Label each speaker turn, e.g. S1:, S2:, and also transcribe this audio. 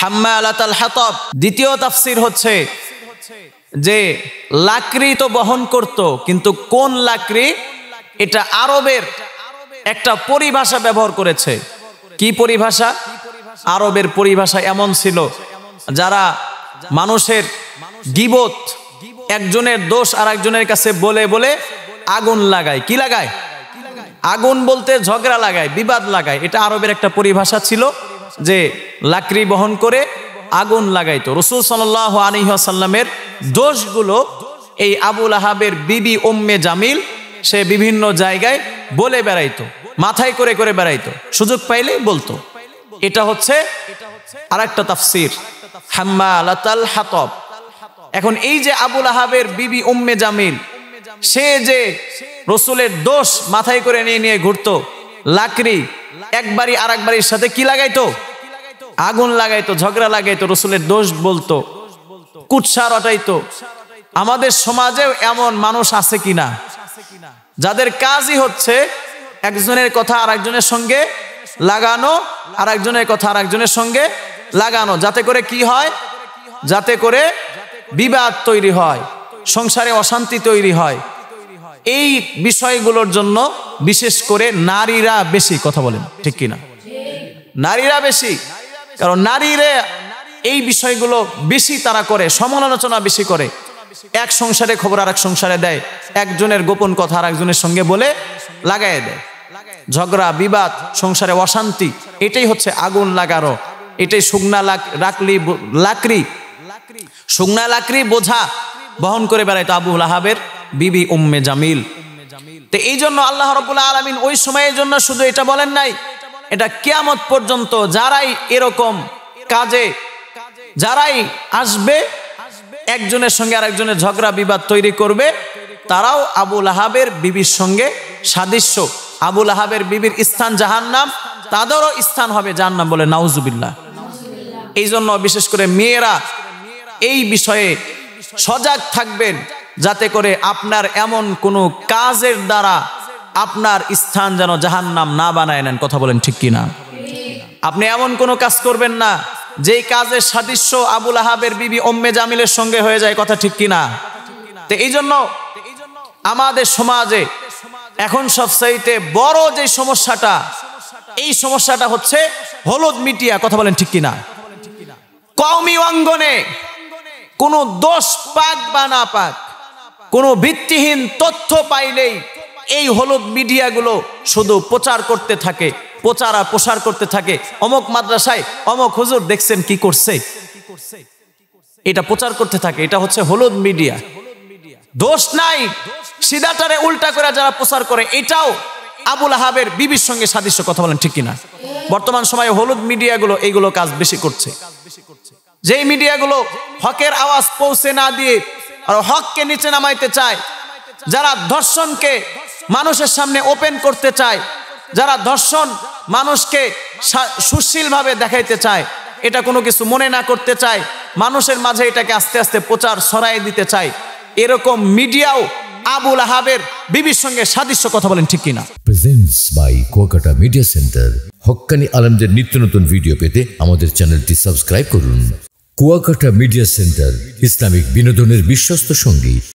S1: হাম্মালাতাল হাতাব। দ্বিতীয় তাফসীর হচ্ছে যে লাকড়ি তো বহন করত, কিন্তু কোন লাকড়ি, এটা আরবের একটা পরিভাষা ব্যবহার করেছে। কি পরিভাষা? আরবের পরিভাষা এমন ছিল, যারা মানুষের গীবত, একজনের দোষ আর একজনের কাছে বলে বলে আগুন লাগায়। কি লাগায়? আগুন বলতে ঝগড়া লাগায়, বিবাদ লাগায়। এটা আরবের একটা পরিভাষা ছিল যে লাকড়ি বহন করে আগুন লাগাইতো। রাসূল সাল্লাল্লাহু আলাইহি ওয়াসাল্লামের দোষগুলো এই আবু লাহাবের বিবি উম্মে জামিল সে বিভিন্ন জায়গায় বলে বেড়াইতো, মাথায় করে করে বেড়াইতো, সুযোগ পাইলেই বলতো। এটা হচ্ছে আরেকটা তাফসীর, হাম্মালাতাল হাতাব। এখন এই যে আবু লাহাবের বিবি উম্মে জামিল, সে যে রসুলের দোষ মাথায় করে নিয়ে নিয়ে ঘুরতো, লাকড়ি একবারই আর একবারের সাথে কি লাগাইতো? আগুন লাগাইতো, ঝগড়া লাগাইতো, রসুলের দোষ বলতো, কুৎসা রটাইতো। আমাদের সমাজেও এমন মানুষ আছে কিনা, যাদের কাজই হচ্ছে একজনের কথা আর একজনের সঙ্গে লাগানো, আর একজনের কথা আর একজনের সঙ্গে লাগানো, যাতে করে কি হয়? যাতে করে বিবাদ তৈরি হয়, সংসারে অশান্তি তৈরি হয়। এই বিষয়গুলোর জন্য বিশেষ করে নারীরা বেশি, কথা বলেন ঠিক কিনা? নারীরা বেশি, কারণ নারীরা এই বিষয়গুলো বেশি তারা করে, সমালোচনা বেশি করে। এক সংসারে খবর আর এক সংসারে দেয়, একজনের গোপন কথা আর একজনের সঙ্গে বলে লাগাই দেয়, ঝগড়া বিবাদ, সংসারে অশান্তি। এটাই হচ্ছে আগুন লাগানো, এটাই শুকনা লাকড়ি শুকনা লাকড়ি বোঝা বহন করে বেড়াইতো আবু লাহাবের বিবি উম্মে জামিল। তো এই জন্য আল্লাহ রাব্বুল আলামিন ওই সময়ের জন্য শুধু এটা বলেন নাই, এটা কিয়ামত পর্যন্ত যারাই এরকম কাজে যারাই আসবে, একজনের সঙ্গে আর একজনের ঝগড়া বিবাদ তৈরি করবে, তারাও আবু লাহাবের বিবির সঙ্গে সাদৃশ্য। আবু লাহাবের বিবির স্থান জাহান্নাম, তাদেরও স্থান হবে জাহান্নাম, বলে নাউজুবিল্লাহ। এই জন্য বিশেষ করে মেয়েরা এই বিষয়ে সজাগ থাকবেন, যাতে করে আপনার এমন কোনো কাজের দ্বারা আপনার স্থান যেন জাহান্নাম না বানায় নেন। কথা বলেন ঠিক কিনা? আপনি এমন কোনো কাজ করবেন না যেই কাজের সাদৃশ্য আবু লাহাবের বিবি উম্মে জামিলের সঙ্গে হয়ে যায়। কথা ঠিক কিনা? তো এই জন্য আমাদের সমাজে এখন সবচাইতে বড় যে সমস্যাটা, এই সমস্যাটা হচ্ছে হলুদ মিডিয়া। কথা বলেন ঠিক কিনা? কওমি অঙ্গনে কোনো দোষ পাক বা না পাক, কোনো ভিত্তিহীন তথ্য পাইলেই এই হলুদ মিডিয়াগুলো শুধু প্রচার করতে থাকে, প্রচার আর প্রসার করতে থাকে। অমুক মাদ্রাসায় অমুক হুজুর দেখছেন কি করছে, এটা প্রচার করতে থাকে। এটা হচ্ছে হলুদ মিডিয়া। দোষ নাই, সিধাটারে উল্টা করে যারা প্রচার করে, এটাও আবু লাহাবের বিবির সঙ্গে সাদৃশ্য। কথা বলেন ঠিক কিনা? বর্তমান সময়ে হলুদ মিডিয়াগুলো এইগুলো কাজ বেশি করছে। যেই মিডিয়াগুলো হকের আওয়াজ পৌঁছে না দিয়ে আর হককে নিচে নামাইতে চায়, যারা ধর্ষণকে মানুষের সামনে ওপেন করতে চায়, যারা ধর্ষণ মানুষকে সুশীলভাবে দেখাইতে চায়, এটা কোনো কিছু মনে না করতে চায়, মানুষের মাঝে এটাকে আস্তে আস্তে প্রচার ছড়াই দিতে চায়, এরকম মিডিয়াও আবু লাহাবের বিবির সঙ্গে সাদৃশ্য। কথা বলেন ঠিক কিনা?
S2: Presents by Kuakata media centre. হক্কানি আলেমদের নিত্য নতুন ভিডিও পেতে আমাদের চ্যানেলটি সাবস্ক্রাইব করুন। কুয়াকাটা মিডিয়া সেন্টার, ইসলামিক বিনোদনের বিশ্বস্ত সঙ্গী।